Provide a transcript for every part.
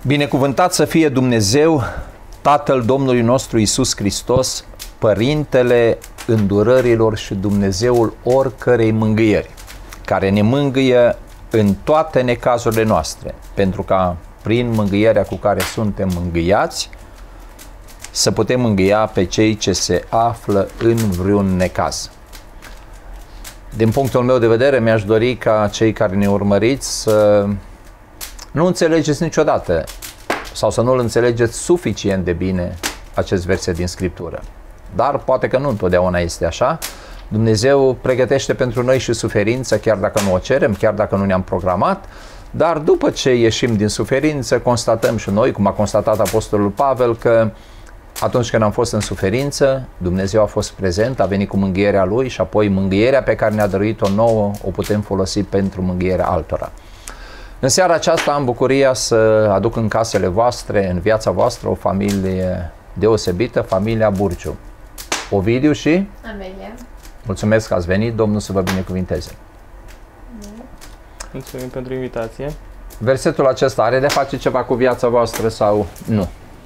Binecuvântat să fie Dumnezeu, Tatăl Domnului nostru Iisus Hristos, Părintele îndurărilor și Dumnezeul oricărei mângâieri, care ne mângâie în toate necazurile noastre, pentru ca prin mângâierea cu care suntem mângâiați, să putem mângâia pe cei ce se află în vreun necaz. Din punctul meu de vedere, mi-aș dori ca cei care ne urmăriți să nu înțelegeți niciodată sau să nu-l înțelegeți suficient de bine acest verset din Scriptură. Dar poate că nu întotdeauna este așa. Dumnezeu pregătește pentru noi și suferință, chiar dacă nu o cerem, chiar dacă nu ne-am programat, dar după ce ieșim din suferință, constatăm și noi, cum a constatat Apostolul Pavel, că atunci când am fost în suferință, Dumnezeu a fost prezent, a venit cu mângâierea Lui și apoi mângâierea pe care ne-a dăruit-o nouă o putem folosi pentru mângâierea altora. În seara aceasta am bucuria să aduc în casele voastre, în viața voastră, o familie deosebită, familia Burciu. Ovidiu și Amelia. Mulțumesc că ați venit, Domnul să vă binecuvinteze. Mulțumim pentru invitație. Versetul acesta are de face ceva cu viața voastră sau nu?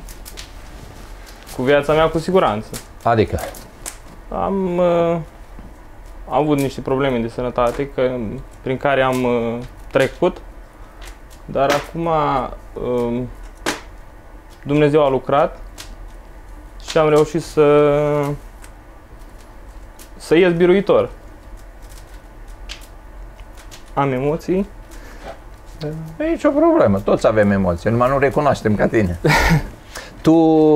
Cu viața mea, cu siguranță. Adică? Am avut niște probleme de sănătate prin care am trecut, dar acum Dumnezeu a lucrat și am reușit să ies biruitor. Am emoții. Nu e nicio problemă, toți avem emoții, numai nu recunoaștem ca tine. Tu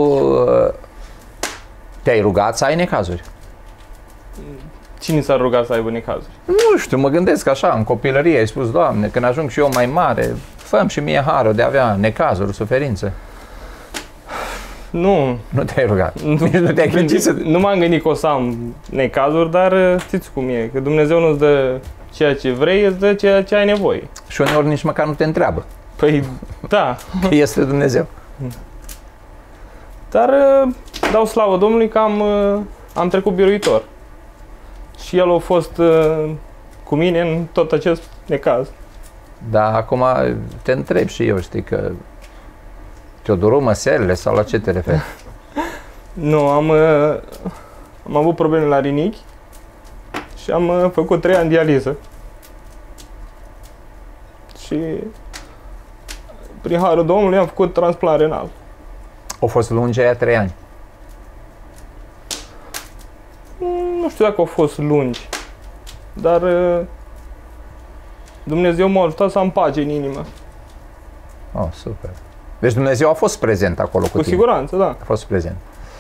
te-ai rugat să ai necazuri? Cine s-ar ruga să aibă necazuri? Nu știu, mă gândesc așa, în copilărie ai spus, Doamne, când ajung și eu mai mare, fă-mi și mie harul de a avea necazuri, suferință. Nu. Nu te-ai rugat? Nici nu te-ai gândit să... Nu m-am gândit că o să am necazuri, dar știți cum e, că Dumnezeu nu-ți dă ceea ce vrei, îți dă ceea ce ai nevoie. Și uneori nici măcar nu te întreabă. Păi, da. Că este Dumnezeu. Dar dau slavă Domnului că am trecut biruitor. Și El a fost cu mine în tot acest necaz. Dar acum te întreb și eu, știi, că te-o durut măselele sau la ce te referi? Nu, am avut probleme la rinichi și am făcut 3 ani dializă. Și prin harul Domnului am făcut transplant renal. Au fost lungi aia 3 ani? Nu știu dacă au fost lungi, dar Dumnezeu m-a ajutat să am pace în inimă. Oh, super. Deci Dumnezeu a fost prezent acolo cu tine. Cu siguranță, da. A fost prezent.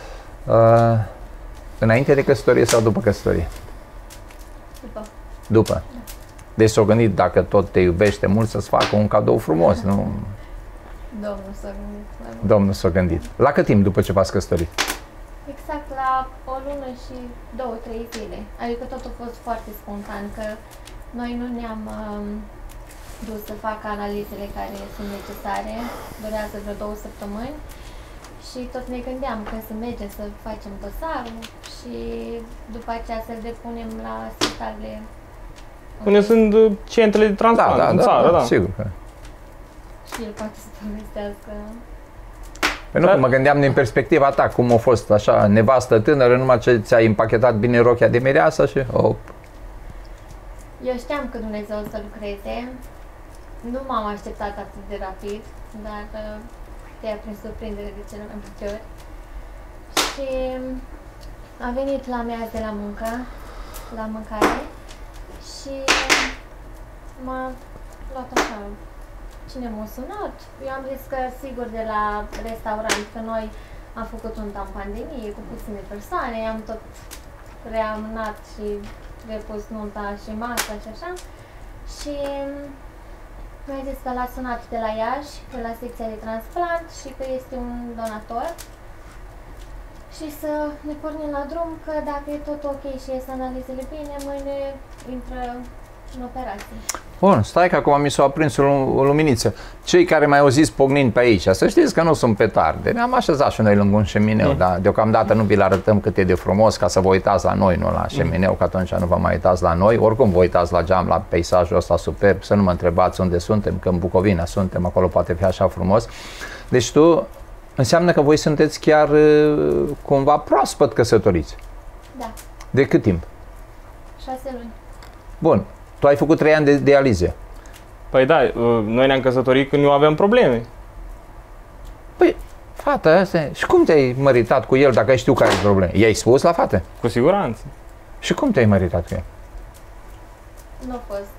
Înainte de căsătorie sau după căsătorie? După. După. Deci s-o gândit, dacă tot te iubește mult, să-ți facă un cadou frumos, nu? Domnul s-a gândit mai mult. Domnul s-a gândit. La cât timp după ce v-ați căsătorit? Exact la o lună și 2-3 zile. Adică tot a fost foarte spontan, că noi nu ne-am dus să facă analizele care sunt necesare. Durează vreo 2 săptămâni. Și tot ne gândeam când să mergem să facem dosarul și după aceea să-l depunem la spitalele. Unde sunt centrele de transplant în țară, da. Sigur că. Și el poate să povestească. Păi nu, că mă gândeam din perspectiva ta, cum a fost așa, nevastă tânără, numai ce ți-a împachetat bine rochia de mireasă și op. Eu știam că Dumnezeu o să lucreze. Nu m-am așteptat atât de rapid, dar te ia prin surprindere de cele mai multe ori. Și a venit la mea de la muncă, la mâncare, și m-a luat așa. Cine m-a sunat? Eu am zis că sigur de la restaurant, că noi am făcut un an pandemie cu puține persoane, am tot reamânat și repus nunta și masa și așa. Și mi-a zis că l-a sunat de la Iași, de la secția de transplant și că este un donator. Și să ne pornim la drum, că dacă e tot ok și ies analizele bine, mâine intră în operație. Bun, stai că acum mi s-a aprins o luminiță. Cei care mai au zis pognind pe aici, să știți că nu sunt petarde. Ne-am așezat și noi lângă un șemineu, dar deocamdată nu vi-l arătăm cât e de frumos ca să vă uitați la noi, nu la șemineu, că atunci nu vă mai uitați la noi. Oricum vă uitați la geam, la peisajul ăsta superb, să nu mă întrebați unde suntem, că în Bucovina suntem, acolo poate fi așa frumos. Deci tu, înseamnă că voi sunteți chiar cumva proaspăt căsătoriți. Da, De cât timp? 6 luni. Bun. Tu ai făcut 3 ani de dialize. Păi da, noi ne-am căsătorit când nu aveam probleme. Păi, fata asta, și cum te-ai măritat cu el dacă ai știu că ai probleme? I-ai spus la fată? Cu siguranță. Și cum te-ai măritat cu el? Nu a fost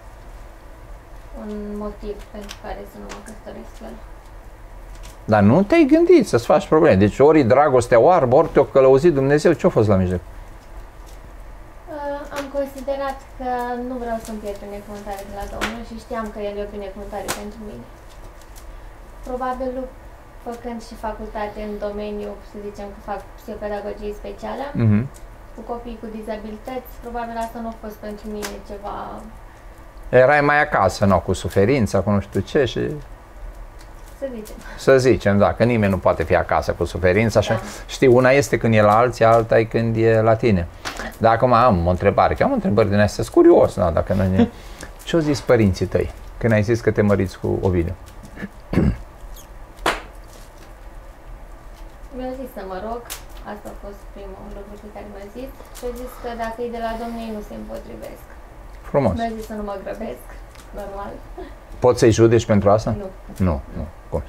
un motiv pentru care să nu mă căsătoresc cu el. Dar nu te-ai gândit să-ți faci probleme. Deci ori dragostea oarbă, ori te-o călăuzit Dumnezeu. Ce-a fost la mijloc? Am considerat că nu vreau să-mi pierd binecuvântare de la Domnul și știam că El e o binecuvântare pentru mine. Probabil, făcând și facultate în domeniu, să zicem că fac psihopedagogie specială, cu copii cu dizabilități, probabil asta nu a fost pentru mine ceva... Erai mai acasă, nu, cu suferința, cu nu știu ce și... Să zicem. Să zicem, da, că nimeni nu poate fi acasă cu suferința. Așa. Da. Știi, una este când e la alții, alta e când e la tine. Dar acum am o întrebare, că am întrebări din astea, sunt curios, da, dacă nu e... Ce-au zis părinții tăi când ai zis că te măriți cu Ovidiu? Mi-au zis să mă rog, asta a fost primul lucru pe care mi-a zis și au zis că dacă e de la Domnul ei nu se împotrivesc. Frumos. Mi-a zis să nu mă grăbesc, normal. Poți să-i judeci pentru asta? Nu. Nu. Cum?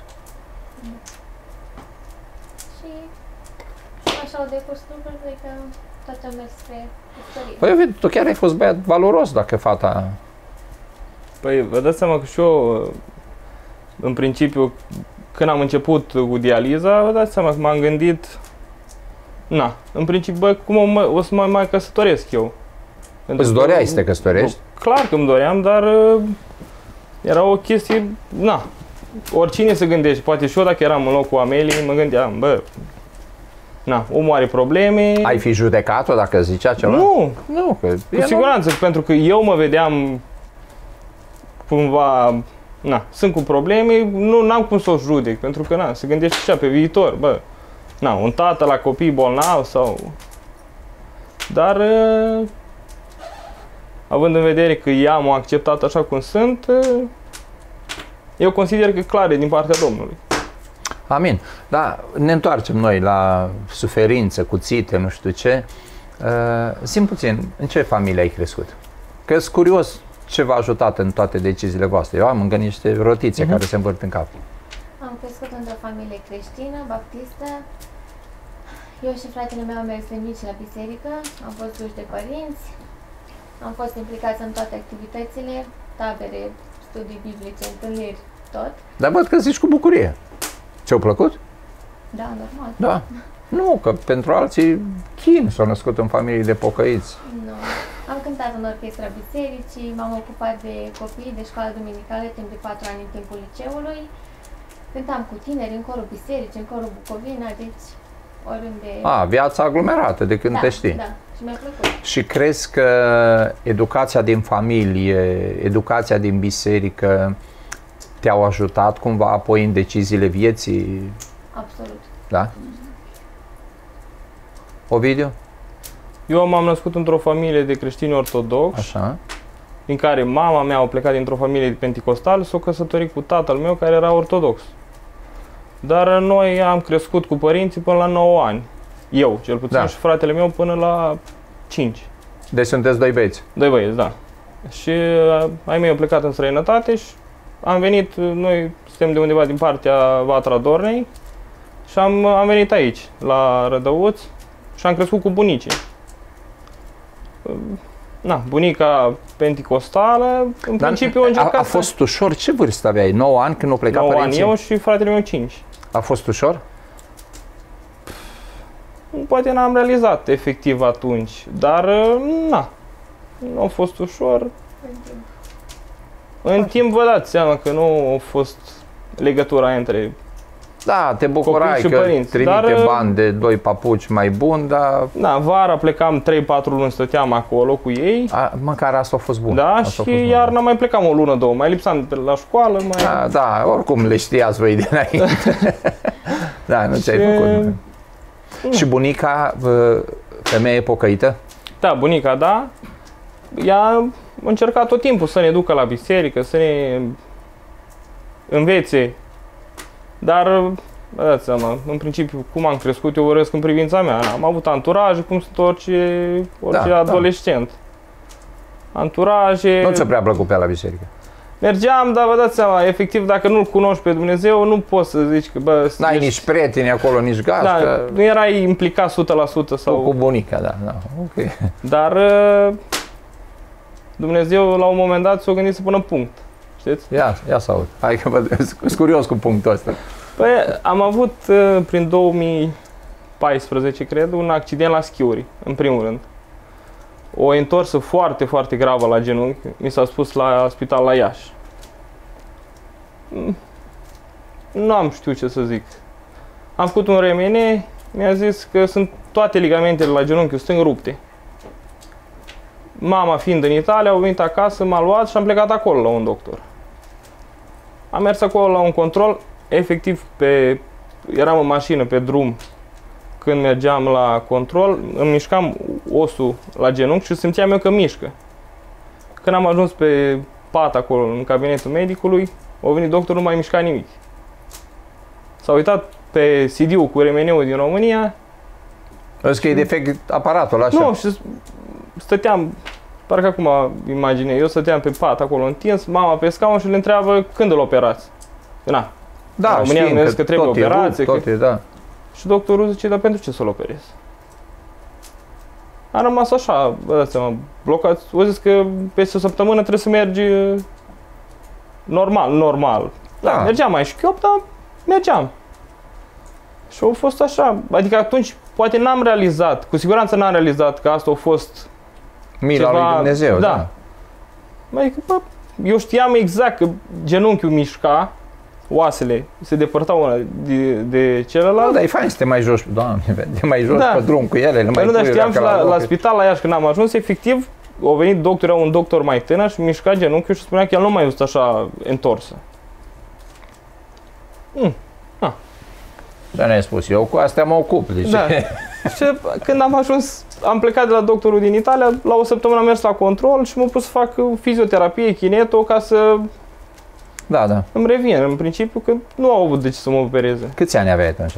Și așa au decurs lucrurile că toate au mers spre istorie. Păi, Ovidiu, tu chiar ai fost băiat valoros dacă fata... Păi vă dați seama că și eu, în principiu, când am început cu dializa, vă dați seama că m-am gândit, na, în principiu, bă, cum o să mă mai căsătoresc eu? Îți doreai să te căsătorești? Clar că îmi doream, dar era o chestie, na, oricine se gândește, poate și eu dacă eram în locul Ameliei, mă gândeam, bă, na, omul are probleme. Ai fi judecat-o dacă zicea ceva? Nu, că cu siguranță, pentru că eu mă vedeam cumva, na, sunt cu probleme, n-am cum să o judec, pentru că, na, se gândește așa pe viitor, bă, na, un tată la copii bolnavi sau... Dar, având în vedere că ea m-a acceptat așa cum sunt, eu consider că clar e din partea Domnului. Amin. Da, ne întoarcem noi la suferință, cuțite, nu știu ce. Zi-mi puțin, în ce familie ai crescut? Că sunt curios ce v-a ajutat în toate deciziile voastre. Eu am încă niște rotițe care se învârt în cap. Am crescut într-o familie creștină, baptistă. Eu și fratele meu am mers de mici la biserică, am fost duși de părinți, am fost implicați în toate activitățile, tabere, studii biblice, întâlniri, tot. Dar văd că zici cu bucurie. Ți-au plăcut? Da, normal. Da. Nu, că pentru alții chin s-au născut în familii de pocăiți. Nu. Am cântat în orchestra bisericii, m-am ocupat de copii, de școală duminicală, timp de 4 ani în timpul liceului. Cântam cu tineri în corul bisericii, în corul Bucovina, deci oriunde... Viața aglomerată de când te știi. Da, și mi-a plăcut. Și crezi că educația din familie, educația din biserică te-au ajutat cumva apoi în deciziile vieții? Absolut. Da? Ovidiu? Eu m-am născut într-o familie de creștini ortodoxi, Așa. din care mama mea a plecat dintr-o familie penticostală, s-a căsătorit cu tatăl meu care era ortodox. Dar noi am crescut cu părinții până la 9 ani. Eu, cel puțin, și fratele meu până la 5. Deci sunteți doi băieți. Doi băieți, da. Și ai mei au plecat în străinătate și am venit, noi suntem de undeva din partea Vatra Dornei și am venit aici, la Rădăuț, și am crescut cu bunicii. Na, bunica penticostală, în principiu a fost ușor? Ce vârstă aveai? 9 ani când au plecat 9 părinții? 9 ani eu și fratele meu 5. A fost ușor? Poate n-am realizat efectiv atunci, dar na, nu a fost ușor. În timp vă dați seama că nu a fost legătura între... Da, te bucurai că părinți, trimite bani de 2 papuci mai buni, dar... Da, vara plecam 3-4 luni, stăteam acolo cu ei. Măcar asta a fost bun. Da, asta și iarna mai plecam o lună, 2, mai lipsam de la școală, mai... Da, oricum le știați voi dinainte. Da, nu ți-ai făcut. Și bunica, femeie pocăită? Da, bunica, da. Ea a încercat tot timpul să ne ducă la biserică, să ne învețe Dar, vă dați seama, în principiu, cum am crescut, eu vorbesc în privința mea. Am avut anturaje, cum sunt orice adolescent. Anturaje... Nu ți-a prea plăcut pe la biserică? Mergeam, dar vă dați seama, efectiv, dacă nu-L cunoști pe Dumnezeu, nu poți să zici că, bă... N-ai nici prieteni acolo, nici gazdă. Da, nu erai implicat 100% sau... Cu bunica, da, ok. Dar Dumnezeu, la un moment dat, s-a gândit să pună punct, știți? Ia să aud. Hai că sunt curios cu punctul ăsta. Păi, am avut, prin 2014, cred, un accident la schiuri, în primul rând. O întorsă foarte, foarte gravă la genunchi, mi s-a spus la spital la Iași. Nu am știut ce să zic. Am făcut un remene, mi-a zis că sunt toate ligamentele la genunchiul stâng rupte. Mama fiind în Italia, au venit acasă, m-a luat și am plecat acolo la un doctor. Am mers acolo la un control, efectiv eram în mașină pe drum. Când mergeam la control, îmi mișcam osul la genunchi și simțeam eu că mișcă. Când am ajuns pe pat acolo, în cabinetul medicului, a venit doctorul, nu mai mișca nimic. S-a uitat pe CD-ul cu remeneul din România. Vezi că e defect aparatul așa? Nu, și stăteam, parcă acum imaginez, eu stăteam pe pat acolo întins, mama pe scaun și le întreabă când îl operați. Na. Da, România știm că trebuie operație. da. Și doctorul zice, dar pentru ce să-l operez? Am rămas așa, vă dați seama, blocat. O zis că peste o săptămână trebuie să mergi normal. Da, mergeam mai șchiop, dar mergeam. Și a fost așa, adică atunci poate n-am realizat, cu siguranță n-am realizat că asta a fost mila lui Dumnezeu, da. Adică, bă, eu știam exact că genunchiul mișca, oasele se depărtau una de celălalt. Da, e fain să te mai joci, Doamne, de mai joci pe drum cu ele. Păi nu, dar știam și la spital la Iași când am ajuns, efectiv, a venit doctorul, un doctor mai tânăr și mișca genunchiul și spunea că el nu mai este așa întorsă. Da, ne-ai spus, eu cu astea mă ocup. Deci. Da. Și când am ajuns, am plecat de la doctorul din Italia, la o săptămână am mers la control și m-am pus să fac fizioterapie, kineto, ca să îmi revin. În principiu că nu au avut de ce să mă opereze. Câți ani aveai atunci?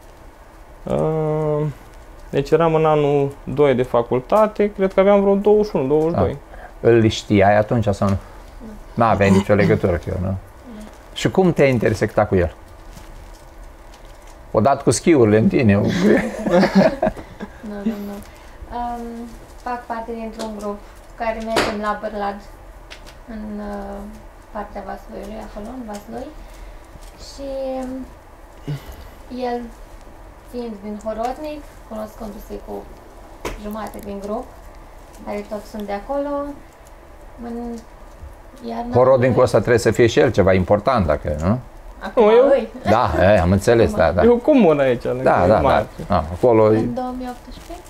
Deci eram în anul 2 de facultate, cred că aveam vreo 21-22. Îl știai atunci sau nu? Nu aveai nicio legătură cu el, nu? Și cum te-ai intersectat cu el? Odată cu schiurile în tine? Nu. Fac parte dintr-un grup care mergem la Bârlad, în partea Vasluiului, acolo, în Vaslui. Și el, fiind din Horodnic, cunoscându-se cu jumate din grup, care tot sunt de acolo, Horodnicul ăsta trebuie să fie și el ceva important, dacă, nu? Acum Da, am înțeles, da. E o comună aici. Da. Acolo... În 2018?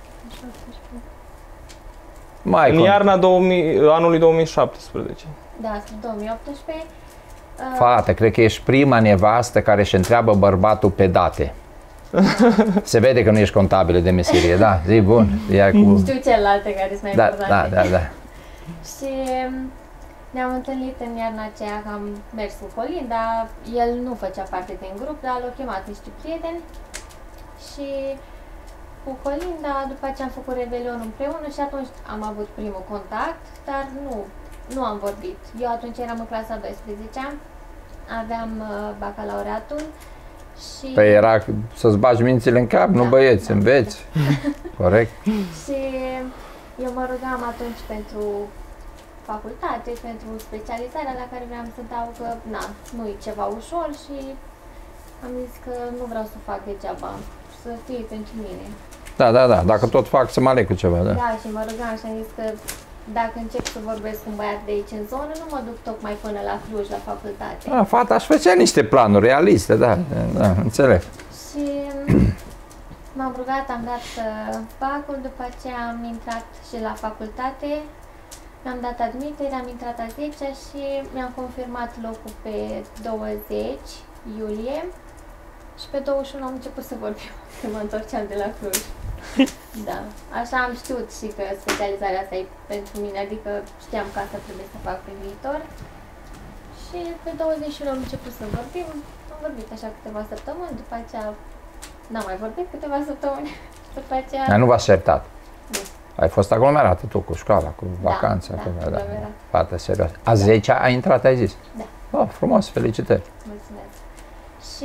În iarna anului 2017. Da, în 2018. Fată, cred că ești prima nevastă care își întreabă bărbatul pe date. Se vede că nu ești contabilă de meserie, da, zi bun. Știu celelalte care sunt mai importante. Da. Și ne-am întâlnit în iarna aceea că am mers cu Colin, dar el nu făcea parte din grup, dar l-au chemat niște prieteni și cu Colin, dar după ce am făcut Revelion împreună și atunci am avut primul contact, dar nu am vorbit. Eu atunci eram în clasa 12-a, aveam bacalaureatul și... Păi era să-ți bagi mințile în cap, nu băieți, înveți. Corect. Și eu mă rugam atunci pentru facultate, pentru specializarea la care vreau să dau, că nu e ceva ușor și am zis că nu vreau să fac degeaba, să fie pentru mine. Da, dacă tot fac să mă aleg cu ceva, da. Da, și mă rugam și am zis că dacă încep să vorbesc cu un băiat de aici în zonă, nu mă duc tocmai până la Cluj, la facultate. Fata își făcea niște planuri realiste, da, înțeleg. Și m-am rugat, am dat bacul, după aceea am intrat și la facultate. Mi-am dat admitere, am intrat a 10-a și mi-am confirmat locul pe 20 iulie și pe 21 am început să vorbim când mă întorceam de la Cluj. Da, așa am știut și că specializarea asta e pentru mine, adică știam că asta trebuie să fac pe viitor. Și pe 21 am început să vorbim, am vorbit așa câteva săptămâni, după aceea n-am mai vorbit câteva săptămâni, după aceea... Dar nu v-ați certat? Nu. Ai fost aglomerată tu cu școala, cu vacanța. aglomerat. Fată serioasă. A 10-a a intrat, ai zis? Da. Oh, frumos, felicitări. Mulțumesc. Și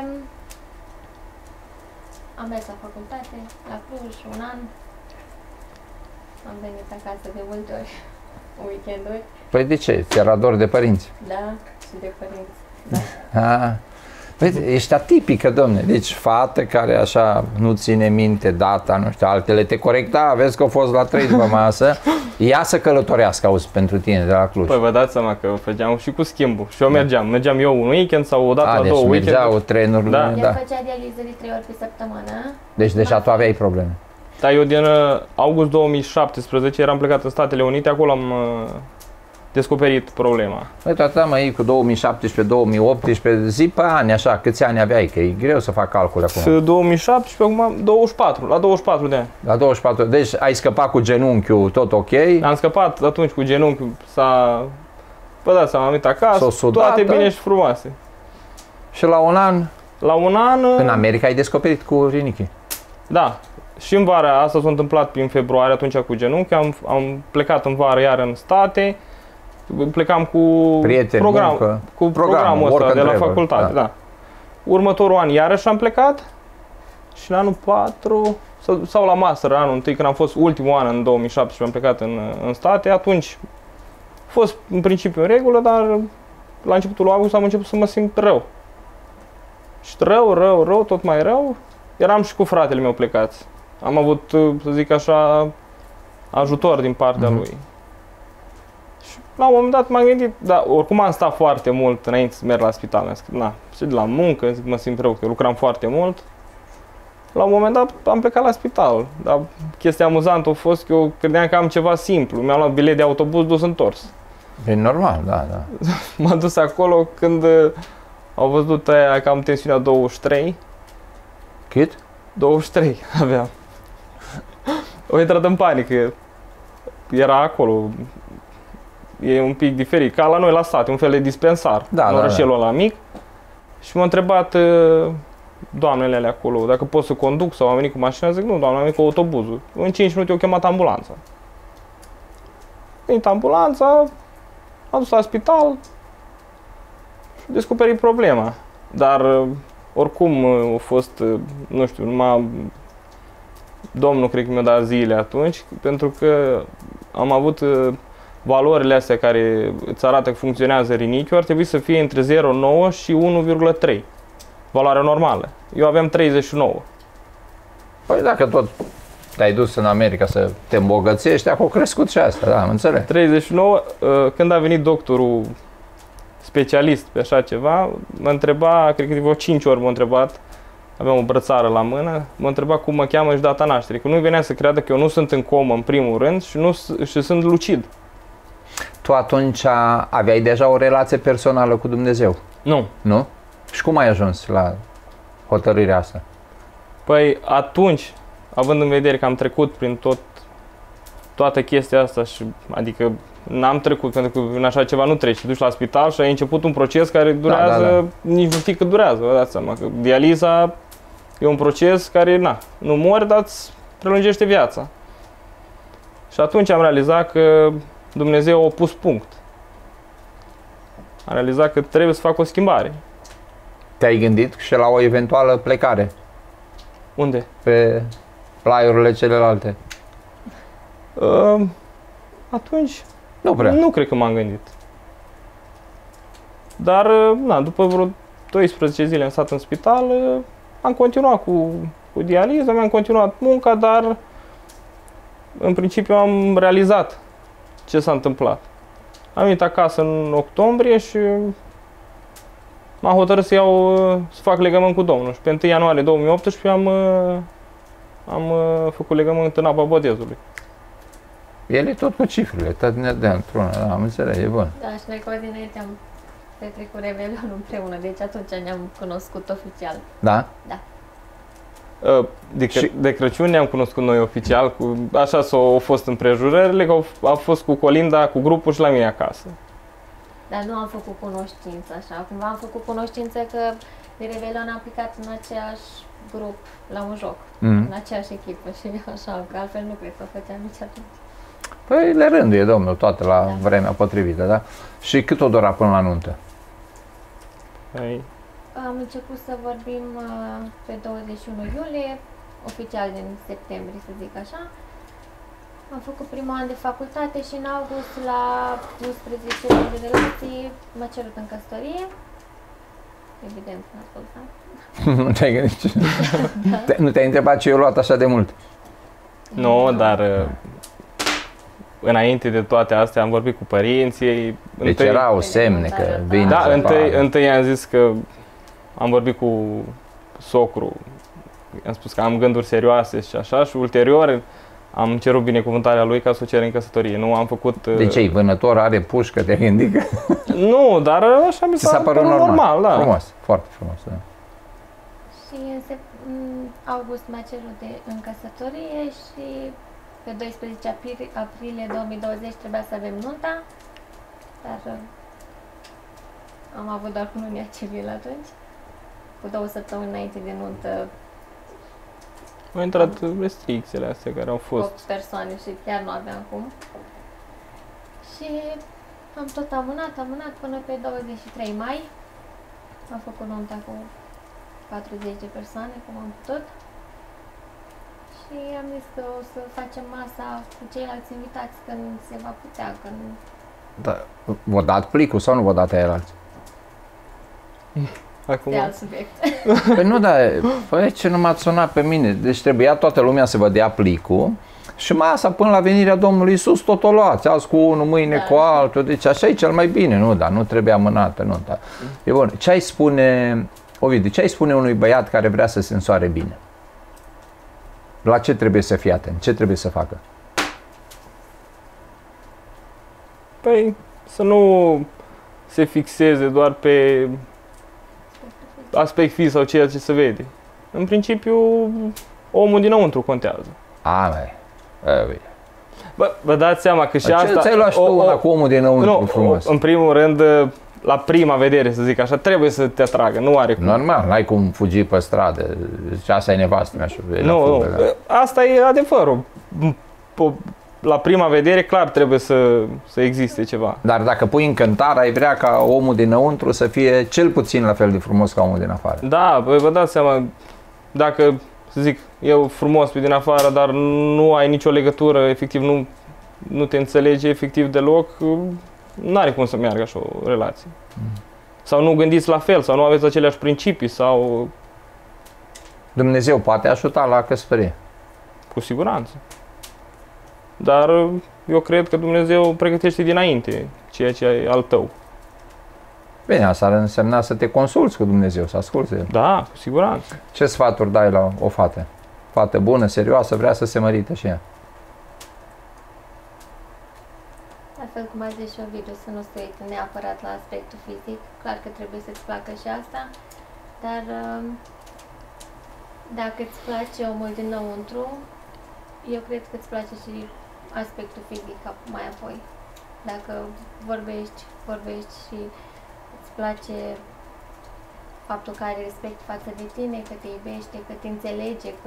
am mers la facultate, la Cluj, un an. Am venit acasă de multe ori, weekenduri. Păi de ce? Ți era dor de părinți? Da, și de părinți. Da. Păi, ești atipică, domne. Deci, fată care așa nu ține minte data, nu știu, altele te corecta, vezi că au fost la 3 după masă, ea să călătorească, auzi, pentru tine, de la Cluj. Păi vă dați seama că făceam și cu schimbul. Și eu mergeam eu un weekend sau o dată la deci 2 weekend. mergeau trenurile, Da. El făcea dializări 3 ori pe săptămână. Deci deja tu aveai probleme. Dar eu din august 2017 eram plecat în Statele Unite, acolo am descoperit problema. Păi toată mă, cu 2017-2018, zi pe ani, așa, câți ani aveai, că e greu să fac calcule acum. 2017, acum 24, la 24 de ani. La 24, deci ai scăpat cu genunchiul, tot ok? Am scăpat atunci cu genunchiul, vă dați seama, am venit acasă, sudată. toate bine și frumoase. Și la un an, La un an... în America ai descoperit cu rinichii. Da. Și în vara asta s-a întâmplat prin februarie, atunci cu genunchi, am plecat în vară iar în state, plecam cu prieteni, muncă, cu programul ăsta de la facultate, da. Următorul an iarăși am plecat și în anul 4 sau la master, anul întâi, când am fost ultimul an în 2017 am plecat în state, atunci a fost în principiu în regulă, dar la începutul lui august am început să mă simt rău. Și rău, tot mai rău. Eram și cu fratele meu plecați. Am avut, să zic așa, ajutor din partea lui. Și la un moment dat m-am gândit, dar oricum am stat foarte mult înainte să merg la spital. Mi-am zis, și de la muncă, zic, mă simt rău, că lucram foarte mult. La un moment dat am plecat la spital, dar chestia amuzantă a fost că eu credeam că am ceva simplu. Mi-am luat bilet de autobuz dus-întors. E normal, da. M-am dus acolo când au văzut aia că am tensiunea 23. Cât? 23 aveam. O intrat în panică. Era acolo. E un pic diferit. Ca la noi la state, un fel de dispensar. În orășelul ăla mic. Și m-a întrebat doamnele alea acolo dacă pot să conduc sau am venit cu mașina. Zic, nu, doamne, am venit cu autobuzul. În 5 minute eu chemat ambulanța. Venit ambulanța, am dus la spital și descoperit problema. Dar oricum a fost, nu știu, numai Domnul cred că mi-a dat zile atunci, pentru că am avut valorile astea care îți arată că funcționează rinichiul, ar trebui să fie între 0,9 și 1,3. Valoarea normală. Eu aveam 39. Păi dacă tot te-ai dus în America să te îmbogățești, acolo a crescut și asta, da, am înțeles. 39, când a venit doctorul specialist pe așa ceva, mă întreba, cred că de vreo 5 ori m-a întrebat, aveam o brățară la mână, mă întreba cum mă cheamă și data nașterii, că nu venea să creadă că eu nu sunt în comă în primul rând și sunt lucid. Tu atunci aveai deja o relație personală cu Dumnezeu? Nu. Nu? Și cum ai ajuns la hotărârea asta? Păi atunci, având în vedere că am trecut prin toată chestia asta și adică n-am trecut, pentru că în așa ceva nu treci, te duci la spital și ai început un proces care durează, nici nu știi cât durează, vă dați seama că dializa e un proces care, nu mori, dar îți prelungește viața. Și atunci am realizat că Dumnezeu a pus punct. Am realizat că trebuie să fac o schimbare. Te-ai gândit și la o eventuală plecare? Unde? Pe plaiurile celelalte? Atunci nu prea. Nu cred că m-am gândit. Dar, după vreo 12 zile am stat în spital, am continuat cu dializa, mi-am continuat munca, dar în principiu am realizat ce s-a întâmplat. Am venit acasă în octombrie și m-am hotărât să fac legământ cu Domnul. Și pe 1 ianuarie 2018 am făcut legământ în apa botezului. El e tot cu cifrele, tot ne dea într-una, da, am înțeles, e bun. Da, și noi cu dinainte am petrecut Revelionul împreună, deci atunci ne-am cunoscut oficial. Da? Da. De Crăciun ne-am cunoscut noi oficial, așa s-au fost împrejurările, că a fost cu Colinda, cu grupul și la mine acasă. Dar nu am făcut cunoștință așa, cumva am făcut cunoștință că De Revelion am aplicat în aceeași grup la un joc, în aceeași echipă și așa, că altfel nu cred că o făceam nici atunci. Păi le rânduie, domnul, toate la vremea potrivită, da? Și cât o dura până la nuntă? Păi, Am început să vorbim pe 21 iulie, oficial din septembrie, să zic așa. Am făcut primul an de facultate și în august, la 11 luni de relații, m-a cerut în căsătorie. Evident, n-a spus, da? Nu te-ai gândit? Nu te-ai întrebat ce eu luat așa de mult? nu, dar înainte de toate astea am vorbit cu părinții. Deci erau semne că vine. Da, să întâi am zis că am vorbit cu socru, am spus că am gânduri serioase și așa și ulterior am cerut binecuvântarea lui ca să o cer în căsătorie. Nu am făcut... De ce, vânător are pușcă, te-ai gândit că... Nu, dar așa mi s-a părut normal, da. Frumos, foarte frumos, da. Și în august m-a cerut în căsătorie și pe 12 aprilie 2020 trebuia să avem nunta, dar am avut doar cununia civilă atunci. Cu 2 săptămâni înainte de nuntă, Au intrat restricțiile astea care au 8 fost. persoane și chiar nu aveam cum. Și am tot amânat până pe 23 mai. Am făcut nunta cu 40 de persoane, cum am putut. Și am zis că o să facem masa cu ceilalți invitați când se va putea, când... Da. V-a dat plicul sau nu v-a dat aia alții? Acum, de alt subiect. Păi nu, dar păi ce nu m-ați sunat pe mine? Deci trebuia toată lumea să vă dea plicul și masa până la venirea Domnului Iisus tot o luați, azi cu unul, mâine cu altul, deci așa e cel mai bine, nu, dar nu trebuie amânată, nu, dar... E bun, ce ai spune, Ovidiu, ce ai spune unui băiat care vrea să se însoare bine? La ce trebuie să fie atent? Ce trebuie să facă? păi să nu se fixeze doar pe aspect fizic sau ceea ce se vede. În principiu, omul dinăuntru contează. Vă dați seama că și asta... Ți-ai luat și tu una cu omul dinăuntru frumos. În primul rând, la prima vedere, să zic așa, trebuie să te atragă, nu are cum. Normal, n-ai cum fugi pe stradă. Zici, asta e nevastă mea și Nu, asta e adevărul. La prima vedere, clar, trebuie să existe ceva. Dar dacă pui încântare, ai vrea ca omul dinăuntru să fie cel puțin la fel de frumos ca omul din afară. Da, vă dați seama, dacă, să zic, eu frumos pe din afară, dar nu ai nicio legătură, efectiv nu te înțelegi efectiv deloc, nu are cum să meargă așa o relație. Sau nu gândiți la fel, sau nu aveți aceleași principii, sau... Dumnezeu poate ajuta la căsătorie. Cu siguranță. Dar eu cred că Dumnezeu pregătește dinainte ceea ce e al tău. Bine, asta ar însemna să te consulți cu Dumnezeu, să asculți de El. Da, cu siguranță. Ce sfaturi dai la o fată? Fată bună, serioasă, vrea să se mărite și ea. La fel cum a zis și Ovidiu, să nu se uite neapărat la aspectul fizic. Clar că trebuie să-ți placă și asta, dar dacă îți place omul dinăuntru, eu cred că îți place și aspectul fizic mai apoi. Dacă vorbești și îți place faptul că are respect față de tine, că te iubește, că te înțelege, că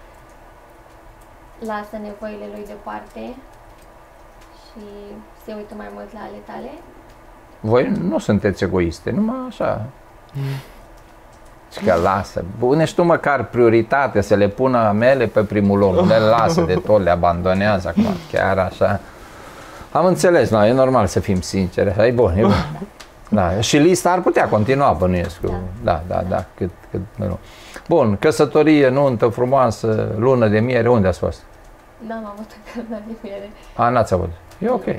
lasă nevoile lui deoparte și se uită mai mult la ale tale. Voi nu sunteți egoiste, numai așa. Și că lasă, pune-și tu măcar prioritate să le pună mele pe primul loc, nu le lasă de tot, le abandonează acum, chiar așa. Am înțeles, e normal să fim sinceri, e bun, e bun. Da, și lista ar putea continua, bănuiesc. Da, cât nu. Bun, căsătorie, nuntă frumoasă, lună de miere, unde ați fost? N-am avut încă luna de miere. N-ați avut. E ok.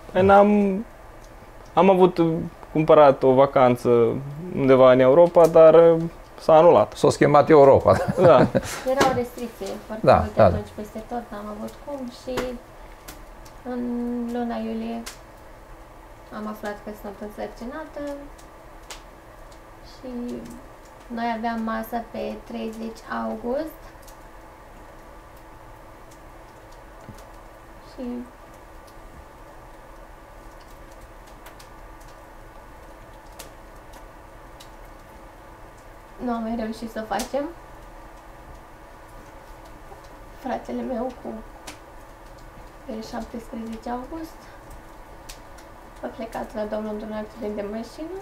Am avut cumpărat o vacanță undeva în Europa, dar s-a anulat. S-a schimbat Europa. Da. Erau restricții foarte multe atunci peste tot, n-am avut cum și în luna iulie am aflat că sunt însărcinată și noi aveam masă pe 30 august și Nu am mai reușit să o facem. Fratele meu pe 17 august a plecat la Domnul într-un accident de mașină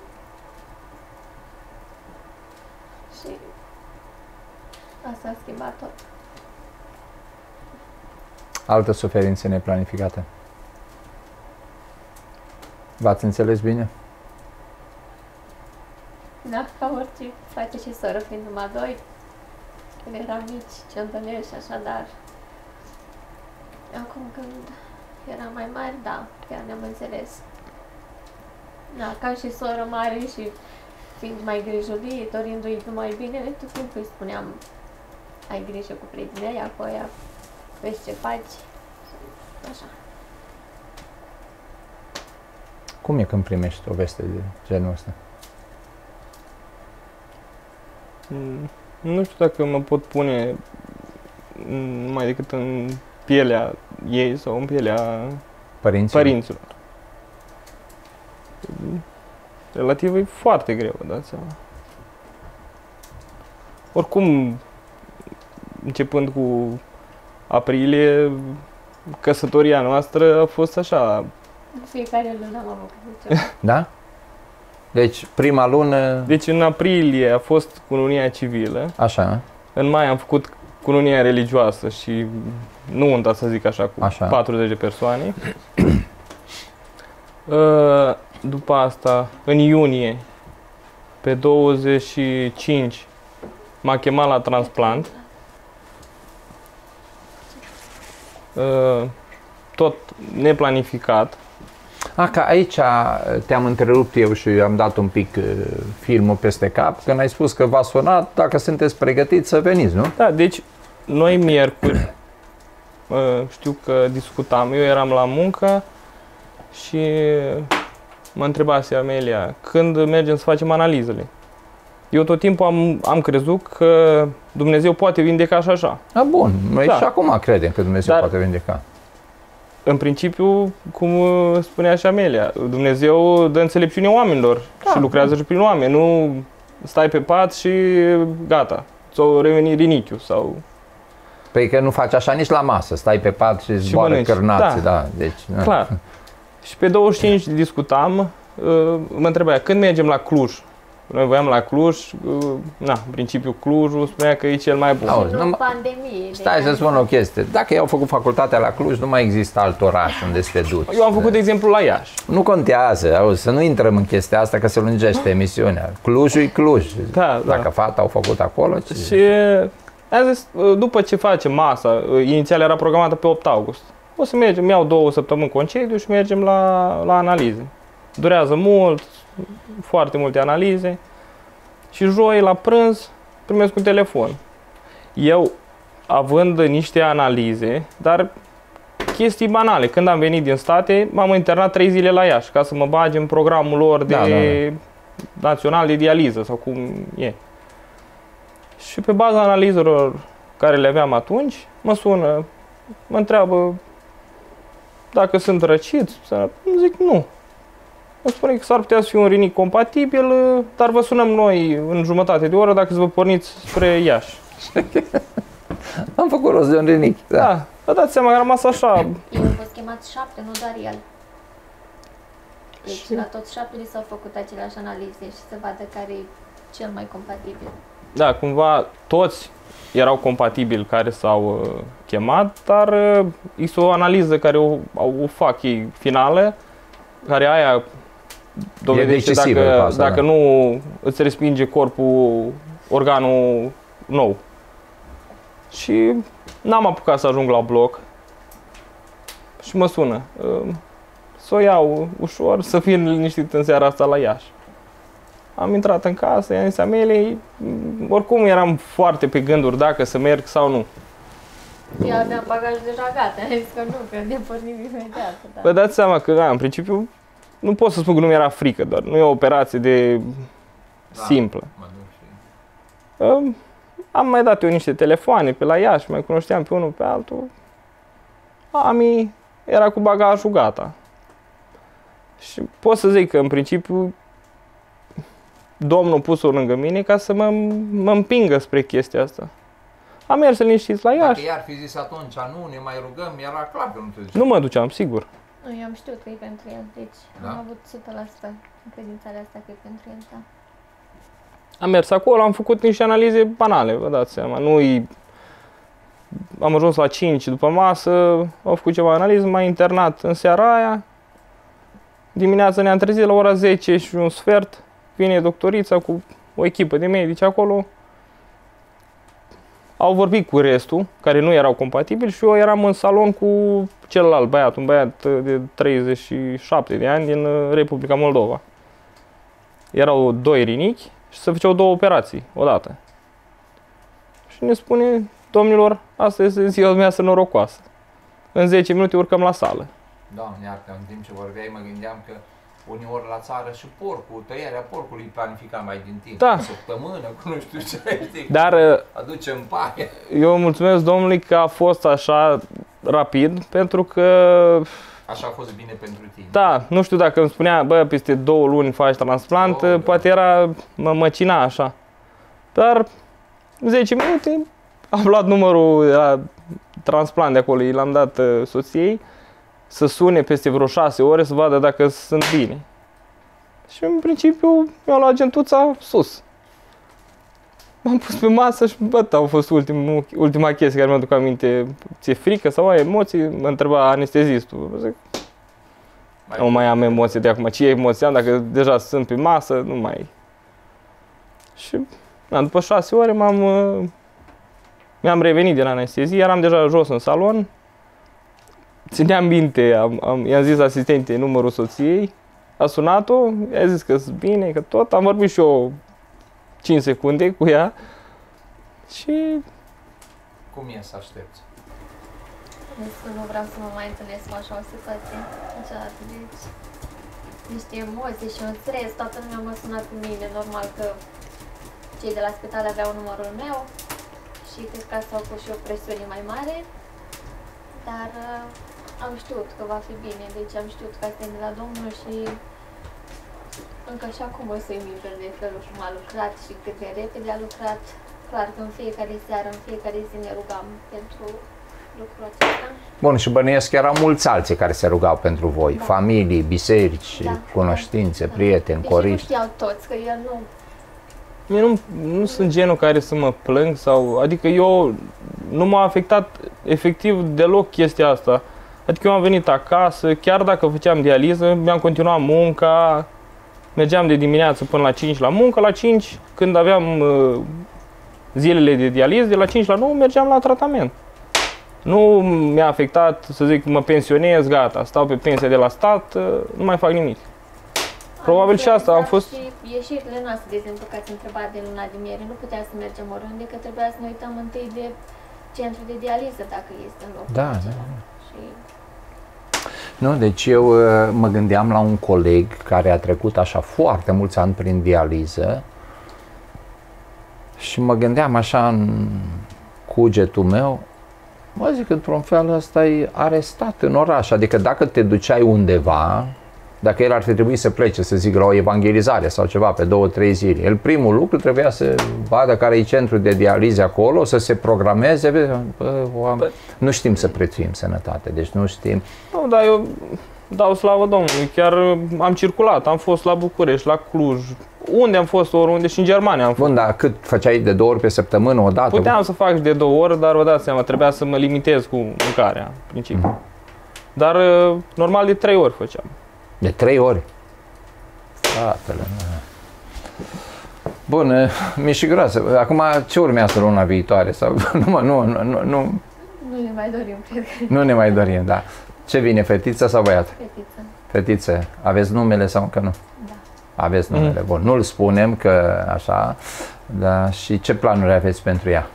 și asta a schimbat tot. Altă suferință neplanificată. V-ați înțeles bine? Da, ca orice frate și soră, fiind numai doi, când eram mici, ce întâlnești și așa, dar acum când eram mai mari, da, chiar ne-am înțeles. Da, ca și soră mare și fiind mai grijulit, dorindu-i numai bine, tot timpul îi spuneam, ai grijă cu prietenii aia, cu aia, vezi ce faci, așa. Cum e când primești o veste de genul ăsta? Nu știu dacă mă pot pune numai decât în pielea ei sau în pielea părinților. Relativ e foarte greu, vă dați seama. Oricum, începând cu aprilie, căsătoria noastră a fost așa. În fiecare lună am avut ceva. Da? Deci, prima lună... Deci în aprilie a fost cununia civilă. Așa. În mai am făcut cununia religioasă și nunta, să zic așa, cu Așa. 40 de persoane. După asta, în iunie, pe 25, m-a chemat la transplant. Tot neplanificat. Că aici te-am întrerupt eu și am dat un pic filmul peste cap, când ai spus că v-a sunat, dacă sunteți pregătiți să veniți, nu? Da, deci noi miercuri, știu că discutam, eu eram la muncă și mă întrebase Amelia, când mergem să facem analizele? Eu tot timpul am crezut că Dumnezeu poate vindeca și așa. Bun, noi Da. și acum credem că Dumnezeu Dar- poate vindeca. În principiu, cum spunea și Amelia, Dumnezeu dă înțelepciune oamenilor și lucrează și prin oameni, nu stai pe pat și gata, ți-o reveni rinichiul sau... Păi că nu faci așa nici la masă, stai pe pat și zboară mănânci. cârnați, Da. da. Deci, da. Clar. Și pe 25 discutam, mă întrebea, când mergem la Cluj? Noi voiam la Cluj, în principiu Clujul spunea că e cel mai bun. Auzi, Nu nu- pandemie. Stai să spun o chestie. Dacă ei au făcut facultatea la Cluj, nu mai există alt oraș unde să te duci. Eu am făcut, de exemplu, la Iași. Nu contează, auzi, să nu intrăm în chestia asta că se lungește emisiunea. Clujul e Cluj. Da, da. Dacă fata au făcut acolo, ce... Și am zis, după ce facem masa, inițial era programată pe 8 august, o să mergem, iau 2 săptămâni concediu și mergem la analize. Durează mult, foarte multe analize. Și joi, la prânz, primesc un telefon. Eu, având niște analize, dar chestii banale. Când am venit din state, m-am internat 3 zile la Iași, ca să mă bage în programul lor de național de dializă, sau cum e. Și pe baza analizelor care le aveam atunci, mă sună, mă întreabă dacă sunt răcit. Zic nu. Îmi spune că s-ar putea să fie un rinic compatibil, dar vă sunăm noi în jumătate de oră dacă să vă porniți spre Iași. Am făcut rost de un rinic. Da. Da, vă dați seama că am rămas așa. Ei au fost chemați 7, nu doar el. Deci la toți 7 li s-au făcut aceleași analize și să vadă care e cel mai compatibil. Da, cumva toți erau compatibili care s-au chemat, dar este o analiză care o fac ei finală, care aia dovedește decisivă dacă, asta, dacă da. nu îți respinge corpul organul nou. Și n-am apucat să ajung la bloc și mă sună. Să o iau ușor, să fie liniștit în seara asta la Iași. Am intrat în casă, i-am zis Ameliei, oricum eram foarte pe gânduri dacă să merg sau nu. Eu aveam bagajul deja gata, am zis că nu, că ne pornim imediat. Da. Vă dați seama că, în principiu, nu pot să spun că nu mi-era frică, doar nu e o operație de simplă. Am mai dat eu niște telefoane pe la Iași, mai cunoșteam pe unul pe altul. Ami era cu bagajul gata. Și pot să zic că, în principiu, Domnul pus-o lângă mine ca să mă împingă spre chestia asta. Am mers liniștiți la Iași. Dacă i-ar fi zis atunci, nu, ne mai rugăm, era clar că nu te duceai. Nu mă duceam, sigur. Nu, eu am știut că e pentru el, deci Da? am avut 100% încredințarea asta că e pentru el, da. Am mers acolo, am făcut niște analize banale, vă dați seama. Am ajuns la 5 după masă, au făcut ceva analiză, m-a internat în seara aia. Dimineața ne-am trezit la ora 10 și un sfert. Vine doctorița cu o echipă de medici acolo. Au vorbit cu restul, care nu erau compatibili, și eu eram în salon cu celălalt băiat, un băiat de 37 de ani din Republica Moldova. Erau 2 rinichi și se făceau 2 operații odată. Și ne spune: domnilor, asta este ziua mea norocoasă. În 10 minute urcăm la sală. Doamne iartă, în timp ce vorbeai mă gândeam că uneori la țară și porcul, tăierea porcului planifica mai din timp. Da. O săptămână, cu nu știu ce, știi? Dar Aducem paie. eu mulțumesc Domnului că a fost așa rapid, pentru că, Așa a fost bine pentru tine. da, nu știu dacă îmi spunea, bă, peste 2 luni faci transplant, Da. poate mă măcina așa. Dar în 10 minute am luat numărul la transplant de acolo, l-am dat soției să sune peste vreo 6 ore să vadă dacă sunt bine. Și în principiu mi-au luat gentuța sus. M-am pus pe masă și au fost ultima chestie care mi-aduc aminte. Ți-e frică sau ai emoții? Mă întreba anestezistul. Zic, nu mai am emoții de acum. Ce emoții am dacă deja sunt pe masă? Nu mai. Și după 6 ore mi-am revenit din anestezie, eram deja jos în salon. Țineam minte, i-am zis asistentei numărul soției, a sunat-o, i-a zis că sunt bine, că tot, am vorbit și eu 5 secunde cu ea și... Cum e să aștepți? Deci nu vreau să mă mai întâlnesc cu așa o situație niciodată, deci niște emoții și un stres, toată lumea m-a sunat pe mine, normal că cei de la spital aveau numărul meu și cred că asta au pus și o presiune mai mare, dar am știut că va fi bine, deci am știut că asta e de la Domnul și încă și acum o să-i minte de felul cum a lucrat și cât de repede a lucrat. Clar că în fiecare seară, în fiecare zi ne rugam pentru lucrul acesta. Bun, și bănuiesc că erau mulți alții care se rugau pentru voi, Da. familii, biserici, Da. cunoștințe, Da. prieteni, Deși nu coriști. știau toți, că el nu... Mie nu sunt genul care să mă plâng sau... Adică eu nu m-a afectat efectiv deloc chestia asta. Adică eu am venit acasă, chiar dacă făceam dializă, mi-am continuat munca, mergeam de dimineață până la 5 la muncă, la 5 când aveam zilele de dializă, de la 5 la 9 mergeam la tratament. Nu mi-a afectat, să zic, mă pensionez, gata, stau pe pensia de la stat, nu mai fac nimic. Probabil și asta am fost... Și ieșirile noastre, de exemplu, că ați întrebat de luna de miere, nu putea să mergem oriunde, că trebuia să ne uităm întâi de centru de dializă, dacă este în locul Da, acela. da. Și Nu, deci eu mă gândeam la un coleg care a trecut așa foarte mulți ani prin dializă și mă gândeam așa în cugetul meu, mă zic, într-un fel ăsta e arestat în oraș, adică dacă te duceai undeva, dacă el ar fi trebuit să plece, să zic, la o evangelizare sau ceva pe 2-3 zile, el primul lucru trebuia să vadă care e centrul de dializă acolo, să se programeze, nu știm să prețuim sănătate, deci nu știm. Nu, dar eu dau slavă Domnului, chiar am circulat, am fost la București, la Cluj, unde am fost, oriunde, și în Germania am fost. Bun, dar cât făceai de 2 ori pe săptămână, o dată? Puteam să fac și de 2 ori, dar vă dați seama, trebuia să mă limitez cu mâncarea, în principiu. Dar normal de 3 ori făceam. De 3 ori? Fratele, bun, mi-e și groasă. Acum ce urmează luna viitoare? Sau, nu ne mai dorim, cred că, nu ne mai dorim, da. Ce vine, fetiță sau băiat? fetiță. Fetiță. Aveți numele sau încă nu? Da. Aveți numele, bun. Nu-l spunem că așa, da. Și ce planuri aveți pentru ea?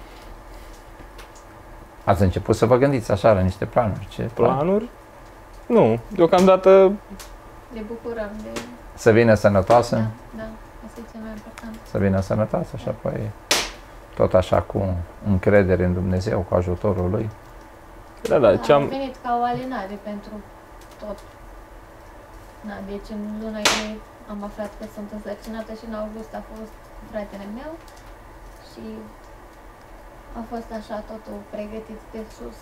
Ați început să vă gândiți așa la niște planuri? Ce Planuri? Nu, deocamdată Ne bucurăm de... Să vină sănătoasă? Da, da, asta e cel mai important. Să vină sănătoasă și apoi tot așa cu încredere în Dumnezeu, cu ajutorul Lui. da, Da, ce a am... venit ca o alinare pentru tot. Da, deci în luna iunie am aflat că sunt însărcinată și în august a fost fratele meu și a fost așa totul pregătit de sus.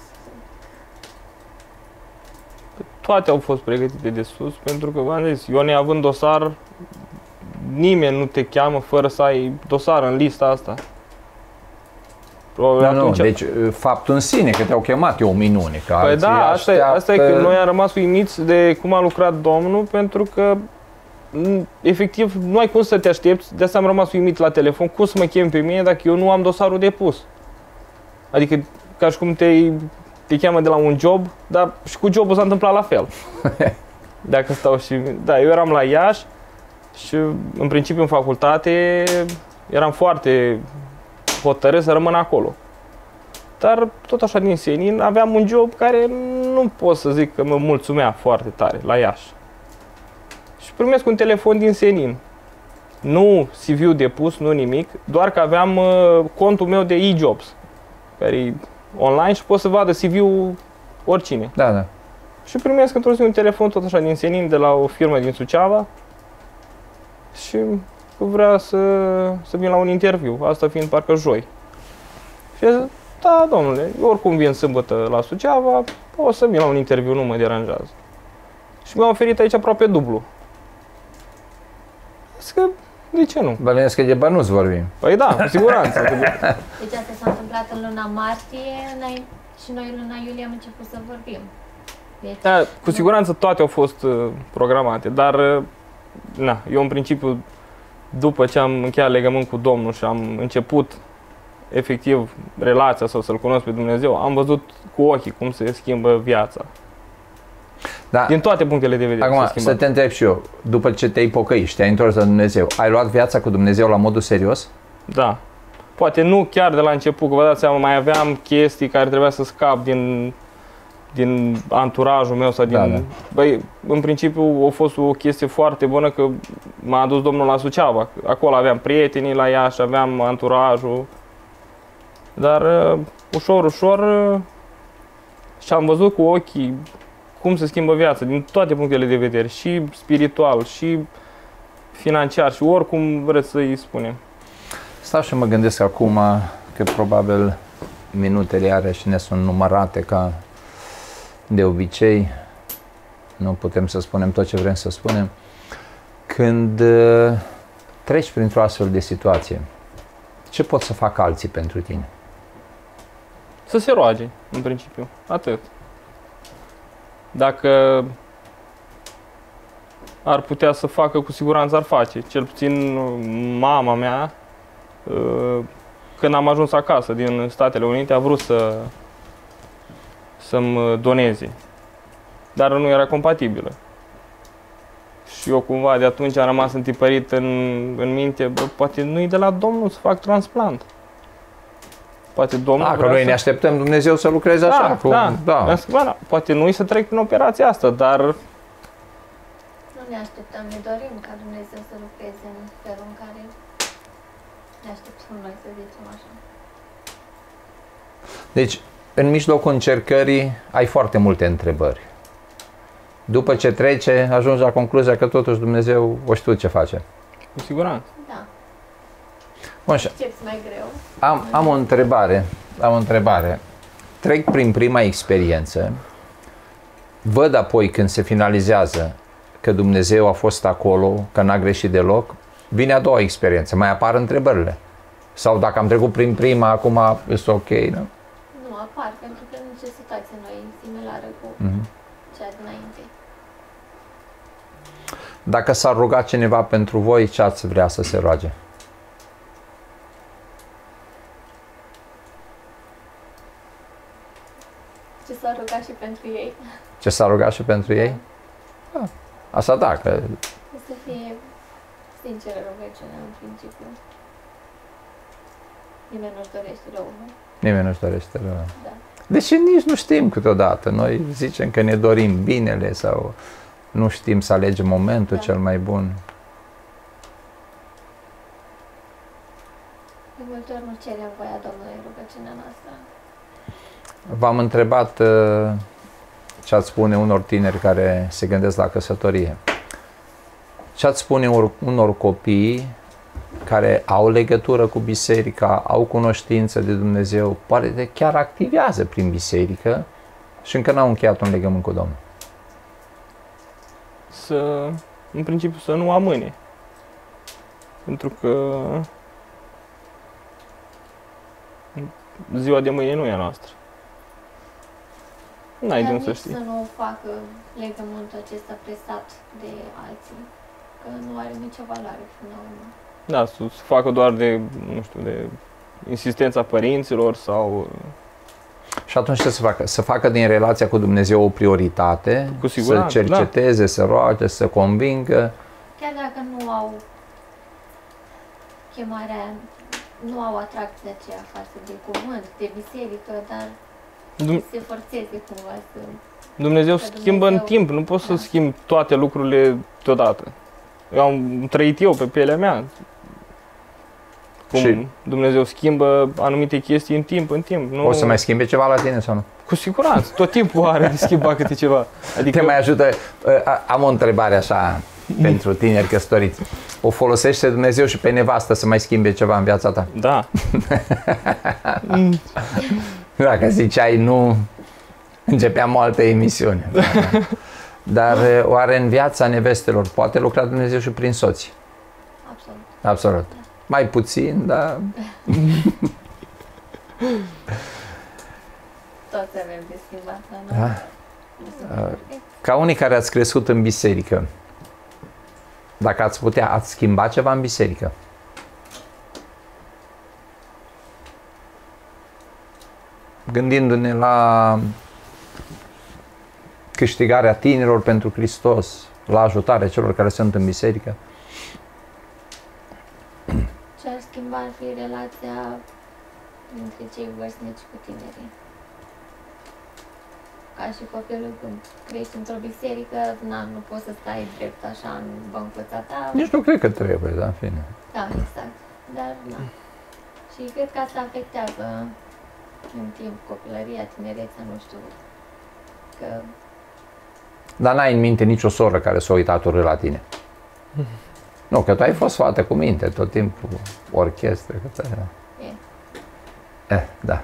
Toate au fost pregătite de sus, pentru că, v-am zis, eu neavând dosar, nimeni nu te cheamă fără să ai dosar în lista asta. Nu, deci faptul în sine că te-au chemat e o minune. Că păi da, asta e că noi am rămas uimiți de cum a lucrat Domnul, pentru că efectiv nu ai cum să te aștepți, de asta am rămas uimit la telefon, cum să mă chem pe mine dacă eu nu am dosarul depus. Adică ca și cum te cheamă de la un job, dar și cu jobul s-a întâmplat la fel. Dacă stau și... Da, eu eram la Iași și în principiu în facultate eram foarte hotărât să rămân acolo. Dar tot așa din senin aveam un job care nu pot să zic că mă mulțumea foarte tare la Iași. Și primesc un telefon din senin. Nu CV-ul depus, nu nimic, doar că aveam contul meu de e-jobs, care e online și pot să vadă CV-ul oricine. Da, da. Și primesc într-o zi un telefon tot așa din senin de la o firmă din Suceava și vrea să vin la un interviu, asta fiind parcă joi. Și eu zic, da, domnule, eu oricum vin sâmbătă la Suceava, o să vin la un interviu, nu mă deranjează. Și mi-a oferit aici aproape dublu. Zic că, de ce nu? Bănuiesc că de bănuți vorbim. Păi da, cu siguranță. Deci asta s-a întâmplat în luna martie și noi în luna iulie am început să vorbim. Deci, Da, cu siguranță toate au fost programate, dar na, eu în principiu, după ce am încheiat legământ cu Domnul și am început efectiv relația sau să-L cunosc pe Dumnezeu, am văzut cu ochii cum se schimbă viața. Da. Din toate punctele de vedere. Acum, să te întreb și eu, după ce te-ai pocăit și te-ai întors la Dumnezeu, ai luat viața cu Dumnezeu la modul serios? Da. Poate nu chiar de la început, că vă dați seama, mai aveam chestii care trebuia să scap din anturajul meu sau din... Da, da. Băi, în principiu a fost o chestie foarte bună că m-a adus Domnul la Suceava. Acolo aveam prietenii la Iași, aveam anturajul. Dar ușor, ușor și am văzut cu ochii cum se schimbă viața din toate punctele de vedere, și spiritual, și financiar, și oricum vreți să-i spunem. Stau și mă gândesc acum că probabil minutele iarăși ne sunt numărate ca de obicei. Nu putem să spunem tot ce vrem să spunem. Când treci printr-o astfel de situație, ce pot să facă alții pentru tine? Să se roage, în principiu. Atât. Dacă ar putea să facă, cu siguranță ar face. Cel puțin mama mea, când am ajuns acasă din Statele Unite, a vrut să-mi doneze. Dar nu era compatibilă. Și eu cumva de atunci am rămas întipărit în minte, bă, poate nu-i de la Domnul să fac transplant. Poate Domnul că noi ne așteptăm Dumnezeu să lucreze așa. Da. Poate nu-i să trec prin operația asta, dar... Nu ne așteptăm, ne dorim ca Dumnezeu să lucreze în felul în care ne așteptăm noi, să zicem așa. Deci, în mijlocul încercării ai foarte multe întrebări. După ce trece, ajungi la concluzia că totuși Dumnezeu o știu ce face. Cu siguranță. Da. Bun, Ce-ți mai greu? am o întrebare. Trec prin prima experiență, văd apoi când se finalizează că Dumnezeu a fost acolo, că n-a greșit deloc, vine a doua experiență, mai apar întrebările. Sau dacă am trecut prin prima, acum este ok, nu? Nu apar, pentru că nu e situație noi similară cu cea dinainte. Dacă s-ar ruga cineva pentru voi, ce ați vrea să se roage? Ce s-a rugat și pentru ei. Ce s-a rugat și pentru ei? Asta da, că... Să fie sinceră rugăciunea în principiu. Nimeni nu-și dorește rău, nu? Nimeni nu-și dorește rău. Da. Deși nici nu știm câteodată. Noi zicem că ne dorim binele sau nu știm să alegem momentul cel mai bun. De multe ori nu cerem voia Domnului în rugăciunea noastră. V-am întrebat ce ați spune unor tineri care se gândesc la căsătorie. Ce ați spune unor copii care au legătură cu biserica, au cunoștință de Dumnezeu, poate că chiar activează prin biserică și încă n-au încheiat un legământ cu Domnul? În principiu să nu amâne. Pentru că ziua de mâine nu e a noastră. N-ai de unde să știi. Să nu facă legământul acesta presat de alții, că nu are nicio valoare până la urmă. Da, să facă doar de, nu știu, de insistența părinților sau... Și atunci ce să facă? Să facă din relația cu Dumnezeu o prioritate, Cu siguranță, să cerceteze, să roage, să convingă. Chiar dacă nu au chemarea, nu au atracția aceea față de cuvânt, de biserică, dar se forțeze cumva să... Dumnezeu schimbă în timp, nu poți să schimbi toate lucrurile deodată. Am trăit eu pe pielea mea. Cum și Dumnezeu schimbă anumite chestii în timp. Nu... O să mai schimbe ceva la tine sau nu? Cu siguranță, tot timpul are de schimba câte ceva. Adică te mai ajută. Am o întrebare așa pentru tineri căsătoriți. O folosește Dumnezeu și pe nevastă să mai schimbe ceva în viața ta? Da. Dacă ziceai nu, începeam o altă emisiune. Dar oare în viața nevestelor poate lucra Dumnezeu și prin soți? Absolut. Absolut. Da. Mai puțin, dar... Toți avem de schimbat, dar da. Ca unii care ați crescut în biserică, dacă ați putea, ați schimba ceva în biserică? Gândindu-ne la câștigarea tinerilor pentru Hristos, la ajutarea celor care sunt în biserică. Ce ar schimba ar fi relația dintre cei vârstnici cu tinerii. Ca și copilul când crești într-o biserică, nu poți să stai drept așa în băncuța ta. Nici nu cred că trebuie, da, în fine. Da, exact. Dar, na. Și cred că asta afectează în timp copilăria, tinerețea, nu știu, că... Dar n-ai în minte nicio soră care s-a uitat urât la tine? Nu, că tu ai fost fată cu minte tot timpul, orchestră, că da.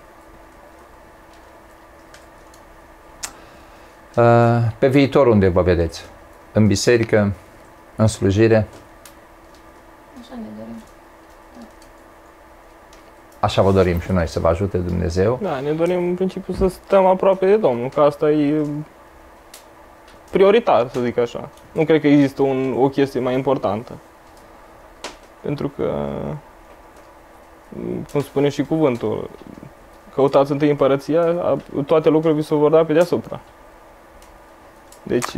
Pe viitor unde vă vedeți? În biserică? În slujire? Așa ne dorim. Da. Așa vă dorim și noi, să vă ajute Dumnezeu. Da, ne dorim în principiu să stăm aproape de Domnul, că asta e prioritar, să zic așa. Nu cred că există o chestie mai importantă. Pentru că, cum spune și cuvântul, căutați întâi împărăția, toate lucrurile vi se vor da pe deasupra. Deci...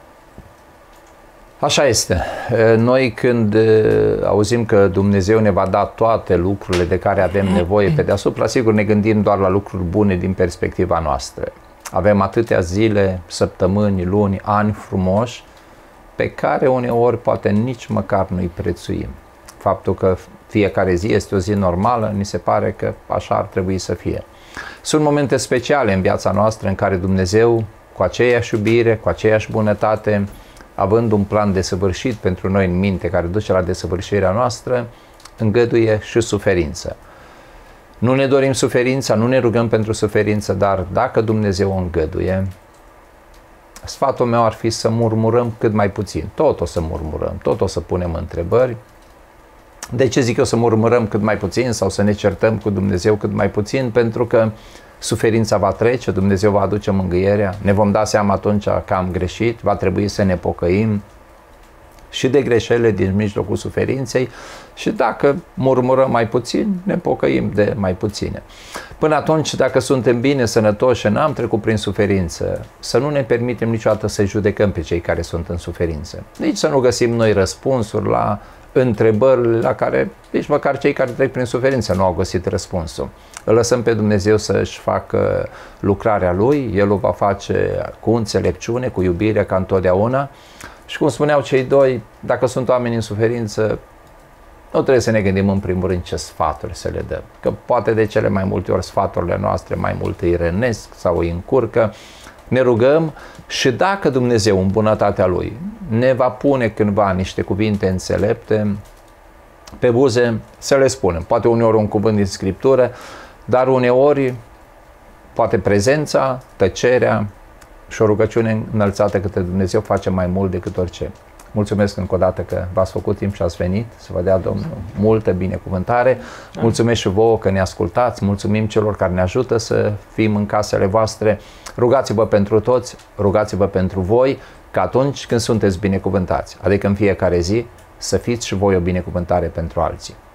Așa este. Noi când auzim că Dumnezeu ne va da toate lucrurile de care avem nevoie pe deasupra, sigur ne gândim doar la lucruri bune din perspectiva noastră. Avem atâtea zile, săptămâni, luni, ani frumoși pe care uneori poate nici măcar nu-i prețuim. Faptul că fiecare zi este o zi normală, ni se pare că așa ar trebui să fie. Sunt momente speciale în viața noastră în care Dumnezeu, cu aceeași iubire, cu aceeași bunătate, având un plan desăvârșit pentru noi în minte care duce la desăvârșirea noastră, îngăduie și suferință. Nu ne dorim suferința, nu ne rugăm pentru suferință, dar dacă Dumnezeu o îngăduie, sfatul meu ar fi să murmurăm cât mai puțin. Tot o să murmurăm, tot o să punem întrebări. De ce zic eu să murmurăm cât mai puțin sau să ne certăm cu Dumnezeu cât mai puțin? Pentru că suferința va trece, Dumnezeu va aduce mângâierea, ne vom da seama atunci că am greșit, va trebui să ne pocăim și de greșelile din mijlocul suferinței și dacă murmurăm mai puțin, ne pocăim de mai puține. Până atunci, dacă suntem bine, sănătoși și n-am trecut prin suferință, să nu ne permitem niciodată să judecăm pe cei care sunt în suferință. Nici să nu găsim noi răspunsuri la întrebări la care nici măcar cei care trec prin suferință nu au găsit răspunsul. Îl lăsăm pe Dumnezeu să-și facă lucrarea Lui, El o va face cu înțelepciune, cu iubire, ca întotdeauna. Și cum spuneau cei doi, dacă sunt oameni în suferință, nu trebuie să ne gândim în primul rând ce sfaturi să le dăm. Că poate de cele mai multe ori sfaturile noastre mai mult îi rănesc sau îi încurcă. ne rugăm și dacă Dumnezeu, în bunătatea Lui, ne va pune cândva niște cuvinte înțelepte pe buze, să le spunem. Poate uneori un cuvânt din Scriptură, dar uneori poate prezența, tăcerea și o rugăciune înălțată către Dumnezeu face mai mult decât orice. Mulțumesc încă o dată că v-ați făcut timp și ați venit, să vă dea Domnul multă binecuvântare. Mulțumesc și vouă că ne ascultați, mulțumim celor care ne ajută să fim în casele voastre. Rugați-vă pentru toți, rugați-vă pentru voi, că atunci când sunteți binecuvântați, adică în fiecare zi, să fiți și voi o binecuvântare pentru alții.